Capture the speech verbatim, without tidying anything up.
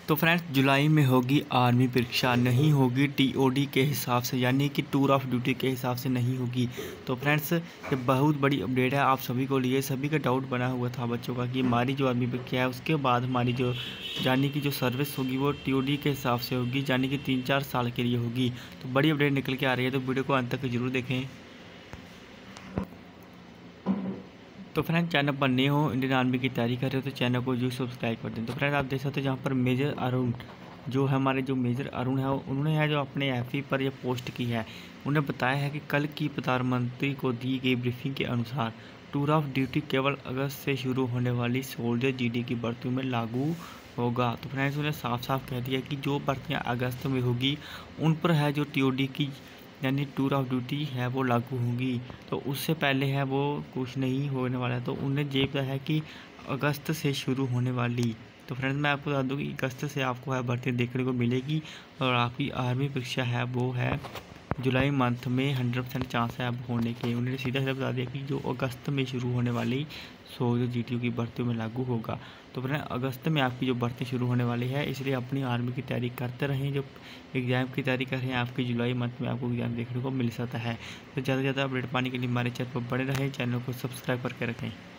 तो फ्रेंड्स जुलाई में होगी आर्मी परीक्षा, नहीं होगी टीओडी के हिसाब से, यानी कि टूर ऑफ ड्यूटी के हिसाब से नहीं होगी। तो फ्रेंड्स ये बहुत बड़ी अपडेट है आप सभी को लिए। सभी का डाउट बना हुआ था बच्चों का कि हमारी जो आर्मी परीक्षा है उसके बाद हमारी जो यानी कि जो सर्विस होगी वो टीओडी के हिसाब से होगी, यानी कि तीन चार साल के लिए होगी। तो बड़ी अपडेट निकल के आ रही है, तो वीडियो को अंत तक जरूर देखें। तो फ्रेंड चैनल पर नए हो, इंडियन आर्मी की तैयारी कर रहे हो तो चैनल को जो सब्सक्राइब कर दें। तो फ्रेंड आप देख सकते हो जहाँ पर मेजर अरुण जो है, हमारे जो मेजर अरुण है उन्होंने है जो अपने एफई पर यह पोस्ट की है। उन्हें बताया है कि कल की प्रधानमंत्री को दी गई ब्रीफिंग के अनुसार टूर ऑफ ड्यूटी केवल अगस्त से शुरू होने वाली सोल्जर जीडी की भर्तियों में लागू होगा। तो फ्रेंड्स उन्हें साफ साफ कह दिया कि जो भर्तियाँ अगस्त में होगी उन पर है जो टीओडी की यानी टूर ऑफ ड्यूटी है वो लागू होगी। तो उससे पहले है वो कुछ नहीं होने वाला है। तो उन्हें ये पता है कि अगस्त से शुरू होने वाली। तो फ्रेंड्स मैं आपको बता दूँ कि अगस्त से आपको है भर्ती देखने को मिलेगी और आपकी आर्मी परीक्षा है वो है जुलाई मंथ में हंड्रेड परसेंट चांस है अब होने के। उन्होंने सीधा सीधा बता दिया कि जो अगस्त में शुरू होने वाली सोल्जर जीटीयू की भर्ती में लागू होगा। तो फ्रेंड अगस्त में आपकी जो भर्ती शुरू होने वाली है, इसलिए अपनी आर्मी की तैयारी करते रहें। जो एग्ज़ाम की तैयारी कर रहे हैं आपकी जुलाई मंथ में आपको एग्ज़ाम देखने को मिल सकता है। तो ज़्यादा से ज़्यादा अपडेट पाने के लिए हमारे चैनल पर बने रहें, चैनल को सब्सक्राइब करके रखें।